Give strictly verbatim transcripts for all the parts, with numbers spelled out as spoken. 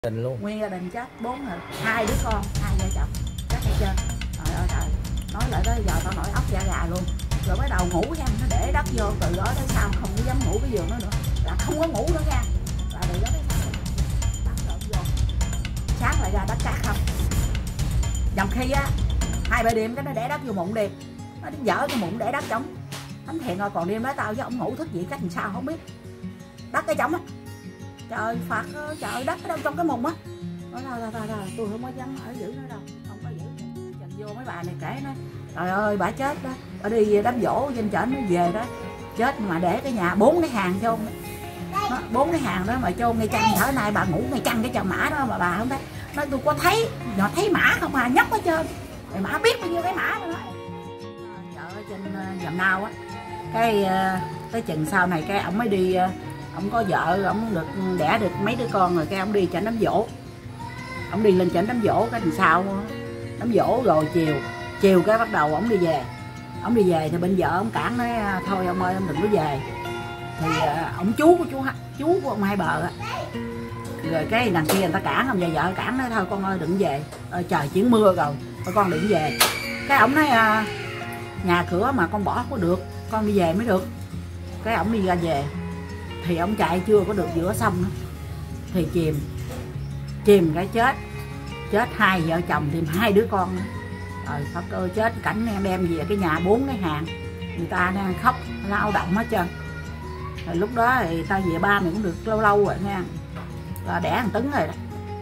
Đình luôn. Nguyên gia đình chết bốn người, hai đứa con, hai vợ chồng chết hết trơn. Trời ơi trời, nói lại tới giờ tao nổi óc da gà luôn. Rồi bắt đầu ngủ nha, nó để đất vô, từ đó tới sau không có dám ngủ cái giường đó nữa, là không có ngủ nữa nha. Là từ đó tới sau đất trộn vô, sáng lại ra đất cát không. Dòng khi á hai ba đêm cái nó để đất vô mụn đêm, nó dở cái mụn để đất trống. Thánh thiện rồi còn đêm đó tao với ông ngủ thức dậy cách làm sao không biết. Đất cái trống á, trời Phật ơi, trời đất ở đâu trong cái mùng á. Nói thôi thôi thôi thôi, tôi không có dám ở giữ nữa đâu, không có giữ. Trình vô mấy bà này kể nó, trời ơi bà chết đó, bà đi đám dỗ trên trển nó về đó, chết mà để cái nhà bốn cái hàng chôn đó, bốn cái hàng đó mà chôn ngay chăn. Thở nay bà ngủ ngay chăn cái chợ mã đó mà bà không thấy. Nói tôi có thấy, nhỏ thấy mã không à, nhóc hết trơn. Rồi mã biết bao nhiêu cái mã nữa. Trời ơi trên dầm nao á, cái tới chừng sau này cái ổng mới đi. Ông có vợ, ông được đẻ được mấy đứa con rồi, cái ông đi chảnh đám dỗ. Ông đi lên chảnh đám dỗ cái làm sao đám dỗ rồi chiều chiều cái bắt đầu ông đi về. Ông đi về thì bên vợ ông cản nói thôi ông ơi ông đừng có về. Thì ông chú của chú chú của ông Hai Bờ á, rồi cái đằng kia người ta cản, ông về vợ cản nói thôi con ơi đừng về, ờ, trời chuyển mưa rồi thôi con đừng về. Cái ông nói nhà cửa mà con bỏ có được, con đi về mới được. Cái ông đi ra về thì ông chạy chưa có được giữa sông nữa thì chìm chìm cái chết chết hai vợ chồng thêm hai đứa con nữa. Rồi Phật ơi, chết cảnh em đem về cái nhà bốn cái hàng, người ta đang khóc lao động hết trơn. Rồi lúc đó thì tao về ba mày cũng được lâu lâu rồi nha, là đẻ thằng Tấn rồi đó.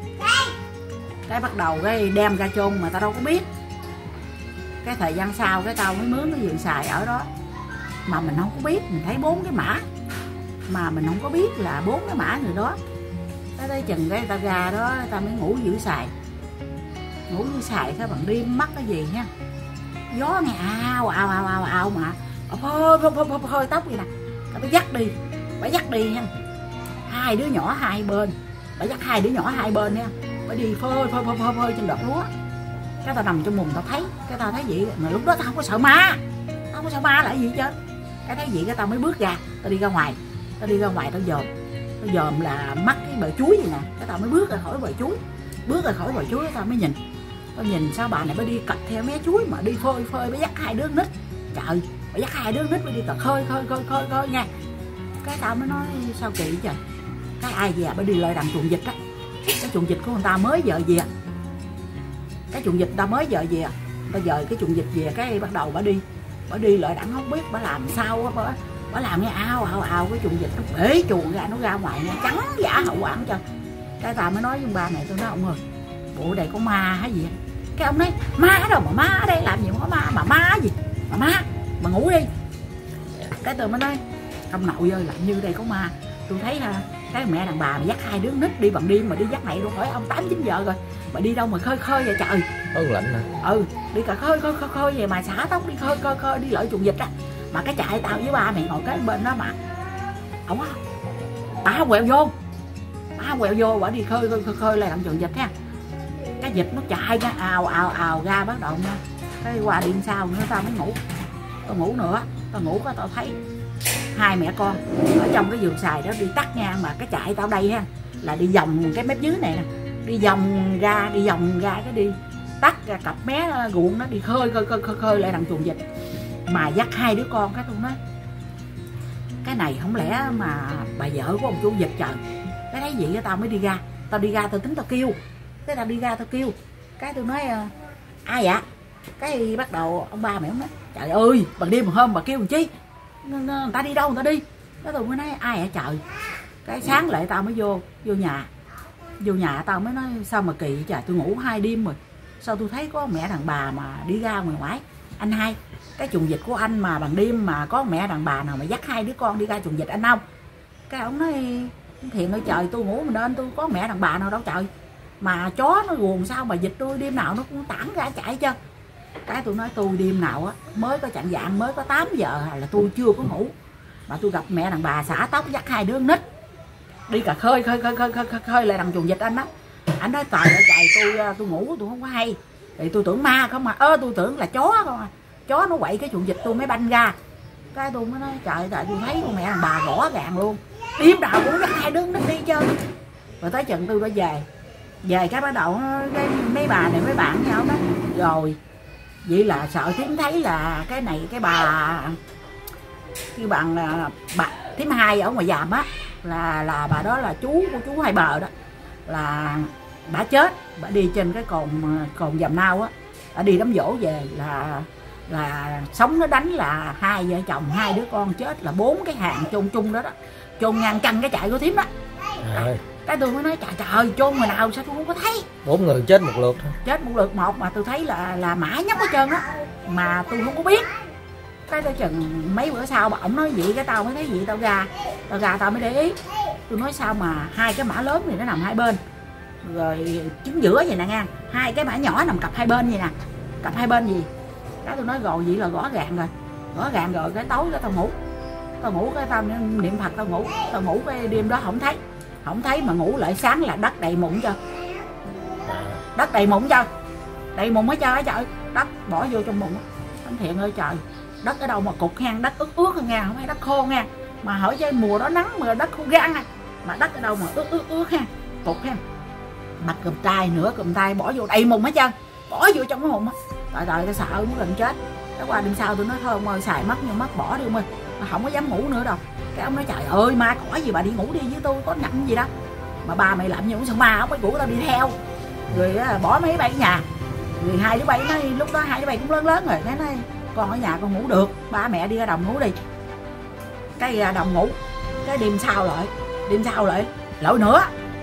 Cái bắt đầu cái đem ra chôn mà tao đâu có biết. Cái thời gian sau cái tao mới mướn cái vườn xài ở đó mà mình không có biết, mình thấy bốn cái mã mà mình không có biết là bốn cái mã người đó. Tới đây chừng cái tao ra đó tao mới ngủ giữ xài, ngủ giữ xài cái bằng đêm mắc cái gì nha, gió nghe ao ao ao ao ao mà phơi phơi phơi phơi tóc vậy nè. Tao mới dắt đi, bà dắt đi nha, hai đứa nhỏ hai bên, bà dắt hai đứa nhỏ hai bên nha, bà đi phơi phơi phơi phơi, phơi trên đọt lúa. Cái tao nằm trong mùng tao thấy, cái tao thấy vậy mà lúc đó tao không có sợ ma, tao không có sợ ma là gì chứ. Cái thấy vậy cái tao mới bước ra, tao đi ra ngoài, tao đi ra ngoài tao dòm, tao dòm là mắc cái bờ chuối vậy nè. Cái tao mới bước ra khỏi bờ chuối, bước ra khỏi bờ chuối tao mới nhìn, tao nhìn sao bà này mới đi cật theo mé chuối mà đi phơi phơi, mới dắt hai đứa nít. Trời, bà dắt hai đứa nít mới đi cật khơi khơi khơi khơi khơi nha. Cái tao mới nói sao kỳ trời, cái ai về bà đi lời đằng chuồng vịt á, cái chuồng vịt của người ta mới vợ về, cái chuồng vịt ta mới vợ về, ta dời cái chuồng vịt về cái bắt đầu bà đi, bà đi lợi đẳng không biết bà làm sao á, bà, bà làm nghe ao ao ao cái chuồng vịt nó bể chuồng ra, nó ra ngoài nó trắng giả hậu quả cho. Cái tao mới nói với ba này, tôi nói ông ơi bộ đây có ma hay gì. Cái ông nói ma đâu mà ma ở đây làm gì mà có ma, mà ma gì mà ma mà ngủ đi. Cái tôi mới nói ông nội ơi làm như đây có ma, tôi thấy ha, cái mẹ đàn bà mà dắt hai đứa nít đi bằng đêm mà đi dắt này đâu phải ông tám chín giờ rồi mà đi đâu mà khơi khơi vậy trời. Ơn lạnh hả? Ừ, đi cả khơi khơi khơi khơi về mà xả tóc đi khơi khơi khơi đi lợi chuồng vịt á. Mà cái chạy tao với ba mày ngồi cái bên đó mà ổng á, bà quẹo vô, bà quẹo vô, bà đi khơi khơi khơi, khơi lại làm chuồng vịt ha. Cái vịt nó chạy ra ào ào ào ra bắt đầu nha. Cái qua đêm sau nữa tao mới ngủ, tao ngủ nữa, tao ngủ có tao thấy hai mẹ con ở trong cái vườn xài đó đi tắt nha. Mà cái chạy tao đây ha là đi vòng cái mép dưới này nè, đi vòng ra đi vòng ra cái đi tắt ra cặp mé ruộng nó đi khơi khơi khơi khơi, khơi lại đằng chuồng vịt mà dắt hai đứa con. Cái tôi nói cái này không lẽ mà bà vợ của ông chủ vịt trời. Cái thấy vậy tao mới đi ra, tao đi ra tao tính tao kêu, cái tao đi ra tao kêu, cái tôi nói ai vậy. Cái bắt đầu ông ba mẹ ông nói trời ơi bằng đêm một hôm bà kêu làm chi, người ta đi đâu người ta đi. Cái tôi mới nói ai vậy trời. Cái sáng lại tao mới vô vô nhà vô nhà tao mới nói sao mà kỳ trời, tôi ngủ hai đêm rồi sao tôi thấy có mẹ đàn bà mà đi ra ngoài ngoại. Anh hai, cái chuồng vịt của anh mà bằng đêm mà có mẹ đàn bà nào mà dắt hai đứa con đi ra chuồng vịt anh không. Cái ông nói thiện ơi trời, tôi ngủ mình nên tôi có mẹ đàn bà nào đâu trời, mà chó nó ruồng sao mà vịt tôi đêm nào nó cũng tản ra chạy chứ. Cái tôi nói tôi đêm nào á mới có chạng vạng mới có tám giờ là tôi chưa có ngủ mà tôi gặp mẹ đàn bà xả tóc dắt hai đứa nít đi cả khơi khơi khơi khơi khơi, khơi, khơi lại đằng chuồng vịt anh đó. Anh nói trời ơi trời, tôi tôi ngủ tôi không có hay thì tôi tưởng ma không mà ơ tôi tưởng là chó không à, chó nó quậy cái chuồng vịt tôi mới banh ra. Cái tôi mới nói trời trời, tôi thấy con mẹ đàn bà rõ ràng luôn, đêm nào cũng dắt hai đứa nít đi chơi. Rồi tới chừng tôi đã về về cái bắt đầu cái mấy bà này mấy bạn nhau đó rồi vậy là sợ Thím thấy là cái này cái bà cái bằng là bà Thím Hai ở ngoài Giàm á, là là bà đó là chú của chú Hai Bờ đó, là bà chết, bà đi trên cái cồn cồn Giàm Nao á, bà đi đám dỗ về là là sống nó đánh là hai vợ chồng hai đứa con chết, là bốn cái hàng chôn chung đó đó, chôn ngang căn cái trại của Thím đó. À. Cái tôi mới nói trời trời chôn người nào sao tôi không có thấy. Bốn người chết một lượt thôi. Chết một lượt một mà tôi thấy là là mã nhóc hết trơn á, mà tôi không có biết. Cái tôi chừng mấy bữa sau bà ổng nói vậy cái tao mới thấy vậy, tao ra tao ra tao mới để ý. Tôi nói sao mà hai cái mã lớn thì nó nằm hai bên, rồi chính giữa vậy nè nha, hai cái mã nhỏ nằm cặp hai bên vậy nè, cặp hai bên gì. Cái tôi nói rồi vậy là rõ ràng rồi, rõ ràng rồi. Cái tối cái tao ngủ, tao ngủ cái tao niệm Phật tao ngủ, tao ngủ cái đêm đó không thấy, không thấy mà ngủ lại sáng là đất đầy mụn cho, đất đầy mụn cho, đầy mụn hết trơn á trời, đất bỏ vô trong mụn. Thánh Thiện ơi trời, đất ở đâu mà cục hang, đất ướt ướt nha, không phải đất khô nha, mà hỏi cho mùa đó nắng mà đất khô gan à, mà đất ở đâu mà ướt ướt ướt ha, cục ha, mặt cùm tay nửa cùm tay bỏ vô đầy mụn hết trơn, bỏ vô trong cái mụn á. Trời trời tôi sợ muốn gần chết. Cái qua đêm sau tôi nói thôi ông ơi xài mắt nhưng mắt bỏ đi ông ơi, mà không có dám ngủ nữa đâu. Cái ông nói trời ơi ma cỏ gì bà đi ngủ đi với tôi có nhậm gì đó, mà ba mày làm gì cũng sợ ma, ông ấy ngủ tao đi theo rồi bỏ mấy bay ở nhà. Rồi hai đứa bay nói lúc đó hai đứa bay cũng lớn lớn rồi, cái nói con ở nhà con ngủ được, ba mẹ đi ra đồng ngủ đi. Cái ra đồng ngủ, cái đêm sau lại đêm sau lại lội nữa,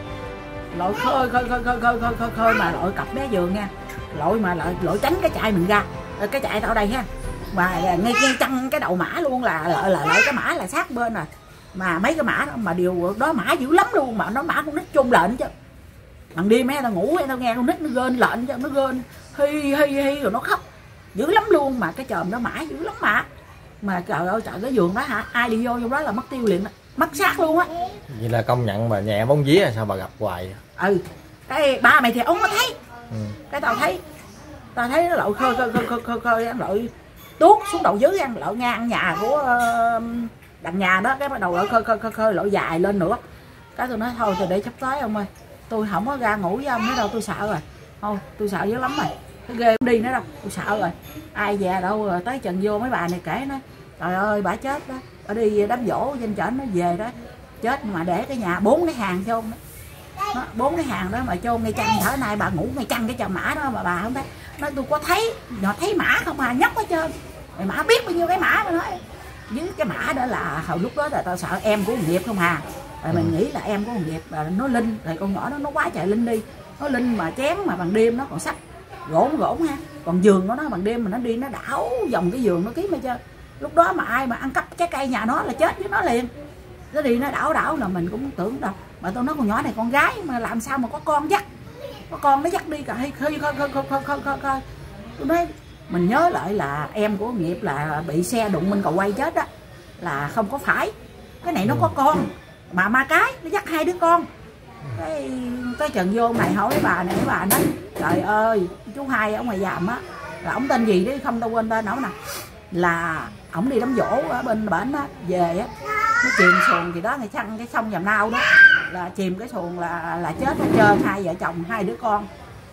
lội khơi khơi khơi khơi khơi khơi khơi mà lội cặp bé giường nha, lội mà lội lội tránh cái chạy mình ra, cái chạy tao đây ha, mà ngay ngay chân cái đầu mã luôn, là lợi là lợi cái mã là sát bên rồi, mà mấy cái mã đó, mà điều đó mã dữ lắm luôn, mà nó mã con nít chôn lệnh chứ. Bằng đêm mấy tao ngủ tao nghe con nít nó gên lệnh chứ, nó gên hi hi hi rồi nó khóc dữ lắm luôn, mà cái chòm đó mã dữ lắm mà mà trời ơi trời, cái giường đó hả, ai đi vô trong đó là mất tiêu liền, mất xác luôn á. Vậy là công nhận bà nhẹ bóng vía, sao bà gặp hoài? Ừ, cái ba mày thì ông có thấy. Ừ. Cái tao thấy tao thấy nó lội khơi khơi khơi khơi khơi, khơi ăn lội tuốt xuống đầu dưới, ăn lội ngang nhà của uh, đằng nhà đó, cái bắt đầu lội khơi khơi khơi khơi lội dài lên nữa. Cái tôi nói thôi tôi để sắp tới ông ơi, tôi không có ra ngủ với ông nữa đâu, tôi sợ rồi, thôi tôi sợ dữ lắm rồi, cái ghê không đi nữa đâu, tôi sợ rồi. Ai về đâu rồi tới chừng vô mấy bà này kể nó trời ơi bà chết đó, ở đi đám dỗ trên trển nó về đó chết, mà để cái nhà bốn cái hàng chôn đó, bốn cái hàng đó mà chôn ngay chân, thở nay bà ngủ ngay chân cái chòm mã đó mà bà không thấy. Nói tôi có thấy, nhỏ thấy mã không à, nhóc hết trơn, mày mã biết bao nhiêu cái mã mà nói với cái mã đó là hồi lúc đó là tao sợ em của nghiệp không à, rồi mình nghĩ là em của nghiệp là nó linh, rồi con nhỏ đó nó quá trời linh đi, nó linh mà chén mà bằng đêm nó còn sách gỗn gỗn ha, còn giường của nó bằng đêm mà nó đi nó đảo vòng cái giường nó kiếm hết trơn. Lúc đó mà ai mà ăn cắp trái cây nhà nó là chết với nó liền, nó đi nó đảo đảo là mình cũng tưởng đâu. Mà tôi nói con nhỏ này con gái mà làm sao mà có con dắt, có con nó dắt đi cả hay khơi khơi khơi khơi khơi khơi khơi. Tôi nói mình nhớ lại là em của nghiệp là bị xe đụng bên cầu quay chết đó, là không có phải cái này nó có con mà ma cái nó dắt hai đứa con. Cái tới trần vô này hỏi cái bà này, cái bà nói trời ơi chú Hai ở ngoài Giàm á, là ổng tên gì đấy không tao quên tên ổng nè, là ổng đi đám dỗ ở bên bển á, về á nó chìm xuồng thì đó ngày chăng cái sông Giàm Nao đó, là chìm cái xuồng là là chết hết trơn, hai vợ chồng hai đứa con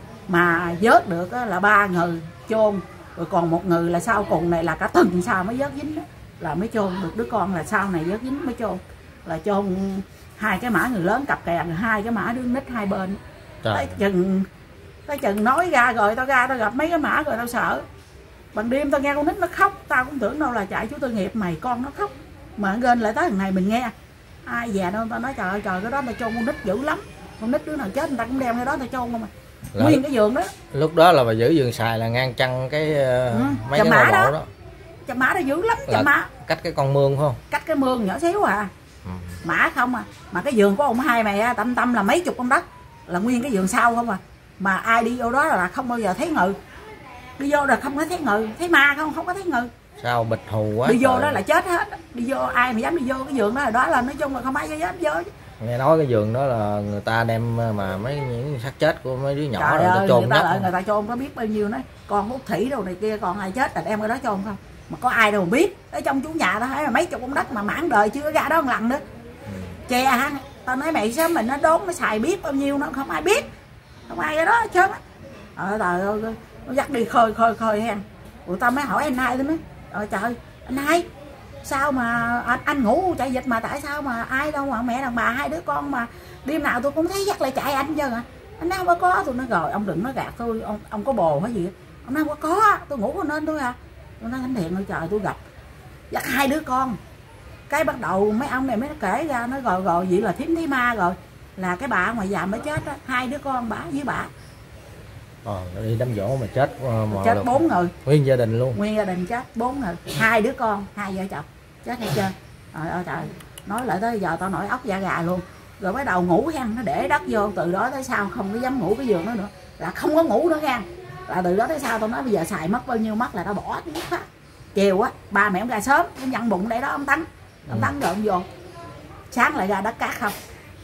mà vớt được á, là ba người chôn, rồi còn một người là sau cùng này là cả tuần sau mới vớt dính đó, là mới chôn được đứa con, là sau này vớt dính mới chôn, là chôn hai cái mã người lớn cặp kè, hai cái mã đứa nít hai bên. Tới chừng tới chừng nói ra rồi tao ra tao gặp mấy cái mã rồi tao sợ, bằng đêm tao nghe con nít nó khóc, tao cũng tưởng đâu là chạy chú Tư Nghiệp mày, con nó khóc mà gên lại tới thằng này mình nghe ai về đâu. Tao nói trời ơi trời, cái đó tao chôn con nít dữ lắm, con nít đứa nào chết người ta cũng đem cái đó tao chôn không à, nguyên cái giường đó. Lúc đó là bà giữ giường xài là ngang chân cái uh, ừ, mấy cái mã đó. đó Chầm mã đó dữ lắm, chầm mã cách cái con mương phải không, cách cái mương nhỏ xíu à. Ừ. Mã không à, mà cái giường của ông Hai mày tâm tâm là mấy chục con đất, là nguyên cái giường sau không à, mà ai đi vô đó là không bao giờ thấy ngự, đi vô là không có thấy ngự, thấy ma không không có thấy ngự. Sao bịch hù quá, đi vô đó là chết hết, đi vô ai mà dám đi vô cái giường đó là đó là nói chung là không ai dám vô. Nghe nói cái giường đó là người ta đem mà mấy những xác chết của mấy đứa nhỏ trời rồi ơi, ta chôn người ta đất, lại, người ta chôn có biết bao nhiêu nói con hút thủy đồ này kia, còn ai chết là đem cái đó chôn không, mà có ai đâu mà biết. Ở trong chủ nhà đó thấy mà mấy chục con đất mà mãn đời chưa ra đó một lần nữa. Ừ. Chè ha, tao nói mày sớm mình nó đốn nó xài biết bao nhiêu nó không ai biết, không ai cái đó hết trơn á. Trời ơi, nó dắt đi khơi khơi khơi hen. Tụi tao mới hỏi anh hai tôi mới trời trời anh hai sao mà anh, anh ngủ chạy dịch mà tại sao mà ai đâu mà mẹ đàn bà hai đứa con mà đêm nào tôi cũng thấy dắt lại chạy anh chứ à. Anh nói không có có. Tôi nói rồi ông đừng nói gạt tôi, ông ông có bồ hay gì. Ông nói không có có, tôi ngủ nên tôi à. Tôi nói thánh thiện ơi trời, tôi gặp dắt hai đứa con. Cái bắt đầu mấy ông này mới kể ra, nói rồi rồi vậy là thím thấy ma rồi, là cái bà ngoài già mới chết á, hai đứa con bả với bà. Ờ, đi đám dỗ mà chết mà chết bốn người, nguyên gia đình luôn, nguyên gia đình chết bốn người, hai đứa con, hai vợ chồng chết hết trơn. Trời ơi trời, nói lại tới giờ tao nổi ốc da gà luôn. Rồi bắt đầu ngủ hen, nó để đất vô, từ đó tới sau không có dám ngủ cái giường đó nữa, là không có ngủ nữa nha. Là từ đó tới sau tao nói bây giờ xài mất bao nhiêu mất là tao bỏ tiếng phát. Chiều á ba mẹ ông ra sớm, ông nhận bụng để đó ông tắm, ông tắm rồi ông vô, sáng lại ra đất cát không.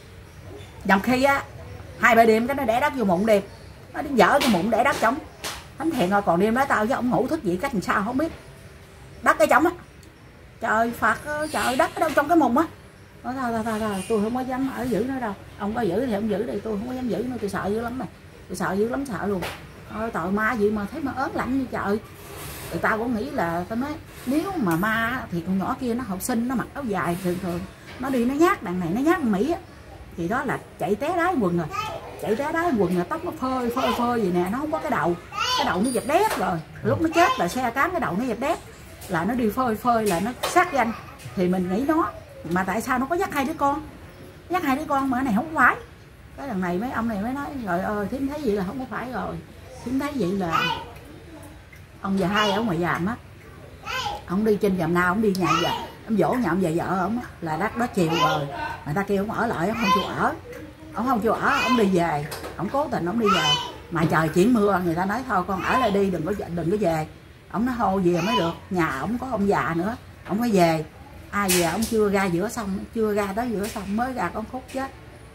Dòng khi á hai ba đêm cái nó để đất vô mụn đêm, nó đi dở cái mụn để đất trống. Thánh thiện rồi còn đêm nói tao với ông ngủ thức gì cách làm sao không biết, đất cái trống á. Trời Phật ơi, trời đất ở đâu trong cái mùng á. Nói thôi thôi thôi, thôi tôi không có dám ở giữ nữa đâu, ông có giữ thì ông giữ đi, tôi không có dám giữ nữa, tôi sợ dữ lắm này, tôi sợ dữ lắm, sợ luôn. Ôi tội ma gì mà thấy mà ớn lạnh như trời. Người ta cũng nghĩ là tao nói nếu mà ma thì con nhỏ kia nó học sinh, nó mặc áo dài thường thường, nó đi nó nhát đằng này nó nhát Mỹ á, thì đó là chạy té đái quần rồi, chạy té đái quần là tóc nó phơi phơi phơi gì nè, nó không có cái đầu, cái đầu nó dẹp đét rồi, lúc nó chết là xe cán cái đầu nó dẹp đét, là nó đi phơi phơi là nó sát ganh. Thì mình nghĩ nó, mà tại sao nó có dắt hai đứa con, dắt hai đứa con mà cái này không phải. Cái lần này mấy ông này mới nói trời ơi thím thấy vậy là không có phải rồi, thím thấy vậy là ông già hai ở ngoài giàm á, ông đi trên giàm nào ông đi nhà vợ, ông dỗ nhà ông về vợ ông là đất đó chiều rồi, người ta kêu ông ở lại ông không chịu ở, ông không chịu ở, ông đi về, ông cố tình ông đi về, mà trời chuyển mưa người ta nói thôi con ở lại đi, đừng có đừng có về. Ông nói hô về mới được, nhà ông có ông già nữa, ông phải về. Ai về ông chưa ra giữa sông, chưa ra tới giữa sông mới ra con khúc chết.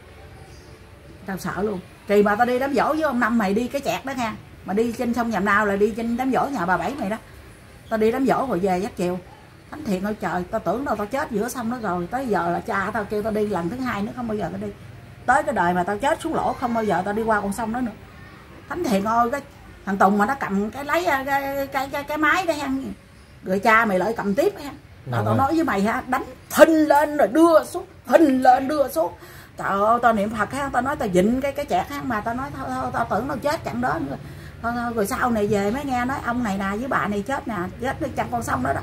Tao sợ luôn. Kỳ mà tao đi đám dỗ với ông Năm mày đi cái chẹt đó nha, mà đi trên sông Nhàm Nào là đi trên đám dỗ nhà bà Bảy mày đó. Tao đi đám dỗ rồi về dắt chiều. Thánh thiện ơi trời, tao tưởng đâu tao chết giữa sông đó rồi, tới giờ là cha tao kêu tao đi lần thứ hai nữa, không bao giờ tao đi. Tới cái đời mà tao chết xuống lỗ không bao giờ tao đi qua con sông đó nữa. Thánh thiện ơi, cái thằng Tùng mà nó cầm cái lấy cái cái cái, cái, cái máy đó ha, rồi cha mày lại cầm tiếp ha. Tao, tao nói với mày ha, đánh phình lên rồi đưa xuống, phình lên đưa xuống. Trời ơi, tao niệm Phật ha, tao nói tao dịnh cái cái chẹt ha, mà tao nói thôi thôi, tao tưởng tao chết chẳng đó nữa. Thôi, thôi, rồi sau này về mới nghe nói ông này nè với bà này chết nè, chết đi chặt con sông đó đó.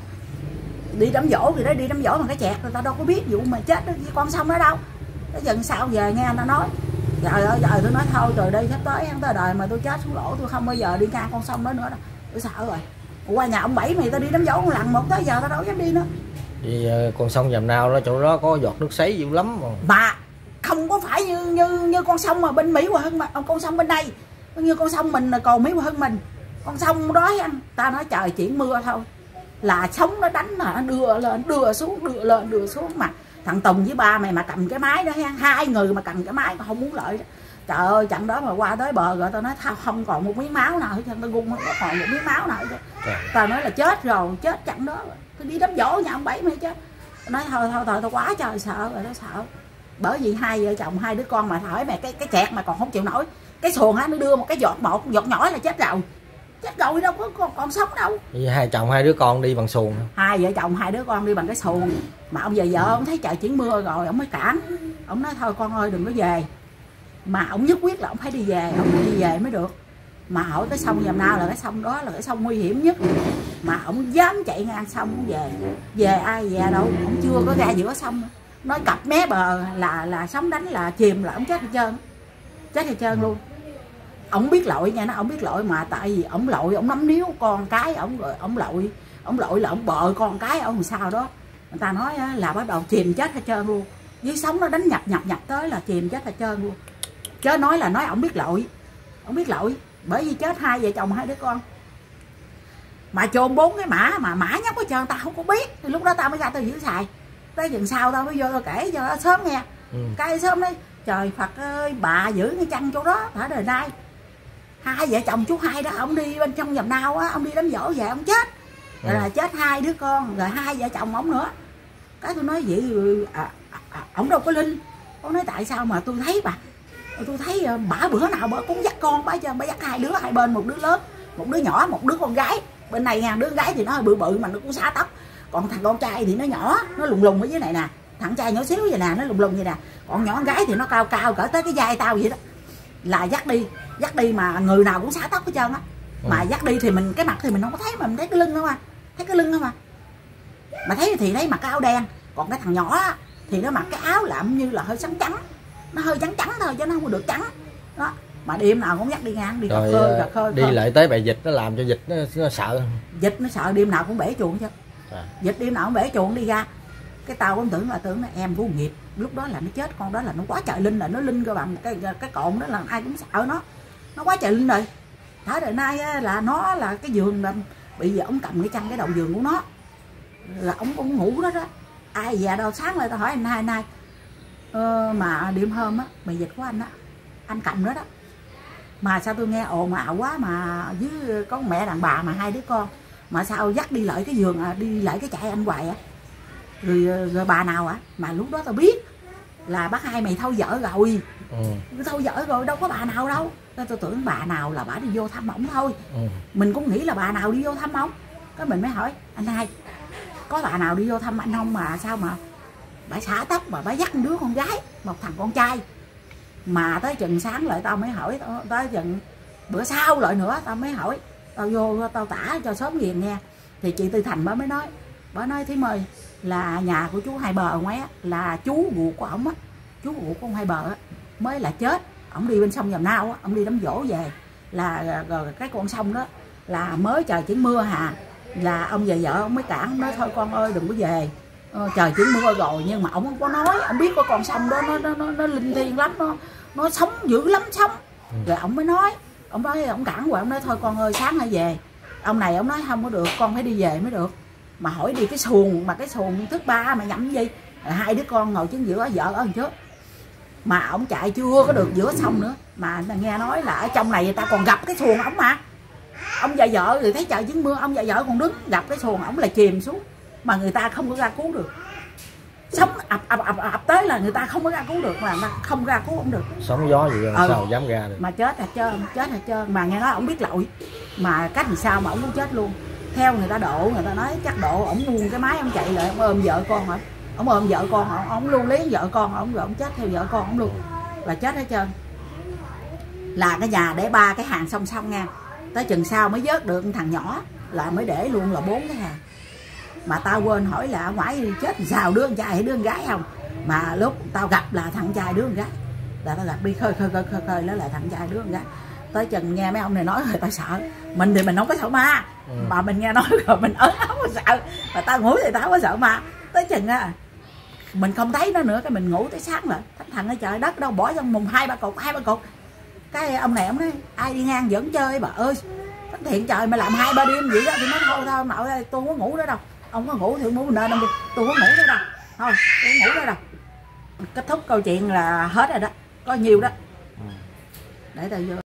Đi đám dỗ thì đó, đi đám dỗ bằng cái chẹt rồi tao đâu có biết vụ mà chết với con sông đó đâu. Tới dần sau về nghe nó nói, trời ơi trời, tôi nói thôi rồi đây sắp tới tới đời mà tôi chết xuống lỗ tôi không bao giờ đi ngang con sông đó nữa đâu. Tôi sợ rồi. Qua nhà ông Bảy mày tao đi đám dỗ một lần một tới giờ tao đâu dám đi nữa. Vì con sông Nhàm Nào đó chỗ đó có giọt nước sấy dữ lắm mà. Mà không có phải như như như con sông mà bên Mỹ Hòa Hưng, mà con sông bên đây như con sông mình là còn Mỹ Hòa Hưng mình, con sông đó anh ta nói trời chuyển mưa thôi là sóng nó đánh là đưa lên đưa xuống đưa lên đưa xuống. Mà thằng Tùng với ba mày mà cầm cái máy đó ha, hai người mà cầm cái máy mà không muốn lợi đó. Trời ơi trận đó mà qua tới bờ rồi tao nói tao không còn một miếng máu nào hết trơn, tao gung không còn một miếng máu nào hết trơn. Tao nói là chết rồi, chết trận đó rồi. Tôi đi đám dỗ nhà ông Bảy mày chết. Tao nói thôi thôi thôi tao quá trời sợ rồi, tao sợ. Bởi vì hai vợ chồng hai đứa con mà hỏi mày cái cái chẹt mà còn không chịu nổi, cái xuồng á nó đưa một cái giọt một giọt nhỏ là chết rồi, chết rồi đâu có còn, còn sống đâu. Vì hai chồng hai đứa con đi bằng xuồng, hai vợ chồng hai đứa con đi bằng cái xuồng, mà ông về vợ ông thấy trời chuyển mưa rồi ông mới cản, ông nói thôi con ơi đừng có về, mà ông nhất quyết là ông phải đi về, ông phải đi về mới được. Mà hỏi cái sông Nhàm Nào là cái sông đó là cái sông nguy hiểm nhất, mà ông dám chạy ngang sông về, về ai về đâu, ông chưa có ra giữa sông. Nói cặp mé bờ là là sóng đánh là chìm là ông chết hết trơn, chết hết trơn luôn. Ông biết lỗi nha, nó ông biết lỗi mà tại vì ông lội ông nắm níu con cái ông rồi ông lội ông lội là ông bợ con cái ông làm sao đó, người ta nói là bắt đầu chìm chết hết trơn luôn, dưới sóng nó đánh nhập nhập nhập tới là chìm chết hết trơn luôn. Chớ nói là nói ông biết lỗi, ông biết lỗi bởi vì chết hai vợ chồng hai đứa con mà chôn bốn cái mã mà mã nhóc hết trơn, tao không có biết. Thì lúc đó tao mới ra tao giữ xài, tới dần sau tao mới vô tao kể cho sớm nghe. Ừ. Cái sớm đấy trời Phật ơi bà giữ cái chân chỗ đó thả đời nay. Hai vợ chồng chú hai đó ông đi bên trong Nhàm Nào á, ông đi đám dỗ về ông chết rồi. Ừ. Là chết hai đứa con rồi hai vợ chồng ông nữa. Cái tôi nói vậy à, à, à, ông đâu có linh. Ông nói tại sao mà tôi thấy bà Tôi thấy bả bữa nào bả cũng dắt con bả cho bả dắt hai đứa hai bên, một đứa lớn một đứa nhỏ, một đứa con gái. Bên này nha, đứa gái thì nó hơi bự bự mà nó cũng xả tóc, còn thằng con trai thì nó nhỏ, nó lùng lùng ở dưới này nè, thằng trai nhỏ xíu vậy nè, nó lùng lùng vậy nè, còn nhỏ con gái thì nó cao cao cỡ tới cái vai tao vậy đó. Là dắt đi dắt đi mà người nào cũng xả tóc hết trơn á. Mà ừ. dắt đi thì mình cái mặt thì mình không có thấy, mà mình thấy cái lưng không à, thấy cái lưng không à. Mà thấy thì thấy mặc cái áo đen, còn cái thằng nhỏ á, thì nó mặc cái áo làm như là hơi trắng trắng, nó hơi trắng trắng thôi chứ nó không có được trắng đó. Mà đêm nào cũng dắt đi ngang, đi cà khơi cà khơi đi lại tới bầy vịt, nó làm cho vịt nó, nó sợ. Vịt nó sợ, đêm nào cũng bể chuồng chứ à. Vịt đêm nào cũng bể chuồng đi ra. Cái tao cũng tưởng là tưởng là em vô nghiệp, lúc đó là nó chết, con đó là nó quá trời linh rồi, nó linh cơ bằng cái cái cộn đó là ai cũng sợ nó, nó quá trời linh rồi. Thế đời nay á, là nó là cái giường là bị ông cầm cái chân cái đầu giường của nó là ông cũng ngủ đó đó. Ai về đâu sáng lại tao hỏi anh hai nay ờ, mà đêm hôm á bầy vịt của anh á, anh cầm đó đó. Mà sao tôi nghe ồn ào quá, mà với có mẹ đàn bà mà hai đứa con, mà sao dắt đi lại cái giường à, đi lại cái chạy anh hoài á. Rồi, rồi bà nào á, mà lúc đó tao biết là bác hai mày thâu vợ rồi. Ừ. Thâu vợ rồi, đâu có bà nào đâu. Tôi, tôi tưởng bà nào là bà đi vô thăm ổng thôi. Ừ. Mình cũng nghĩ là bà nào đi vô thăm ổng. Cái mình mới hỏi anh hai, có bà nào đi vô thăm anh không mà sao mà bà xả tóc mà bà dắt đứa con gái, một thằng con trai. Mà tới chừng sáng lại tao mới hỏi, tới chừng bữa sau lại nữa tao mới hỏi, tao vô tao tả cho xóm Ghiền nghe. Thì chị Tư Thành bà mới nói, bà nói Thím ơi, là nhà của chú Hai Bờ ở ngoài á, là chú ruột của ổng á, chú ruột của ông Hai Bờ á mới là chết. Ổng đi bên sông Dầm Nao á, ổng đi đám dỗ về, là rồi cái con sông đó là mới trời chuyển mưa hà, là ông về vợ ông mới cản, nói thôi con ơi đừng có về, ờ, trời chuyển mưa rồi. Nhưng mà ổng không có nói, ông biết có con sông đó nó nó nó, nó linh thiêng lắm, nó nó sống dữ lắm sống. Rồi ổng mới nói, ông nói ông cản rồi, ông nói thôi con ơi sáng hãy về. Ông này ông nói không có được, con phải đi về mới được. Mà hỏi đi cái xuồng, mà cái xuồng thứ ba mà nhậm gì, hai đứa con ngồi chính giữa, vợ ở đằng trước. Mà ổng chạy chưa có được giữa sông nữa, mà nghe nói là ở trong này người ta còn gặp cái xuồng ổng mà. Ông và vợ thì thấy trời chứng mưa, ông và vợ còn đứng gặp cái xuồng ổng là chìm xuống, mà người ta không có ra cứu được. Sóng ập ập ập ập tới là người ta không có ra cứu được, mà không ra cứu ổng được. Sóng gió gì ừ. sao dám ra được. Mà chết hết trơn, chết hết trơn. Mà nghe nói ổng biết lội, mà cách làm sao mà ổng cũng chết luôn. Theo người ta độ, người ta nói chắc độ ổng buông cái máy ổng chạy lại, ổng ôm vợ con hả, ổng ôm vợ con, ổng, ổng luôn lấy vợ con ổng, rồi ổng chết theo vợ con ổng luôn, là chết hết trơn. Là cái nhà để ba cái hàng song song nha, tới chừng sau mới vớt được thằng nhỏ, là mới để luôn là bốn cái hàng. Mà tao quên hỏi là ở ngoài chết thì sao, đứa con trai hay đứa con gái không. Mà lúc tao gặp là thằng trai đứa con gái, là tao gặp đi khơi khơi khơi khơi, khơi đó là thằng trai đứa con gái. Tới chừng nghe mấy ông này nói rồi tao sợ. Mình thì mình không có sợ ma, ừ. Mà mình nghe nói rồi mình ớn không có sợ. Mà tao ngủ thì tao không có sợ ma. Tới chừng á mình không thấy nó nữa, cái mình ngủ tới sáng rồi thằng ở trời đất đâu bỏ trong mùng hai ba cục hai ba cục. Cái ông này ông nói ai đi ngang dẫn chơi bà ơi, thằng thiện trời mà làm hai ba đêm vậy đó. Thì nói thôi thôi nội ơi tôi không có ngủ nữa đâu, ông có ngủ thì ngủ mình nên ông đi, tôi không ngủ nữa đâu, thôi tôi không ngủ nữa đâu. Kết thúc câu chuyện là hết rồi đó, có nhiều đó. Để tao vô.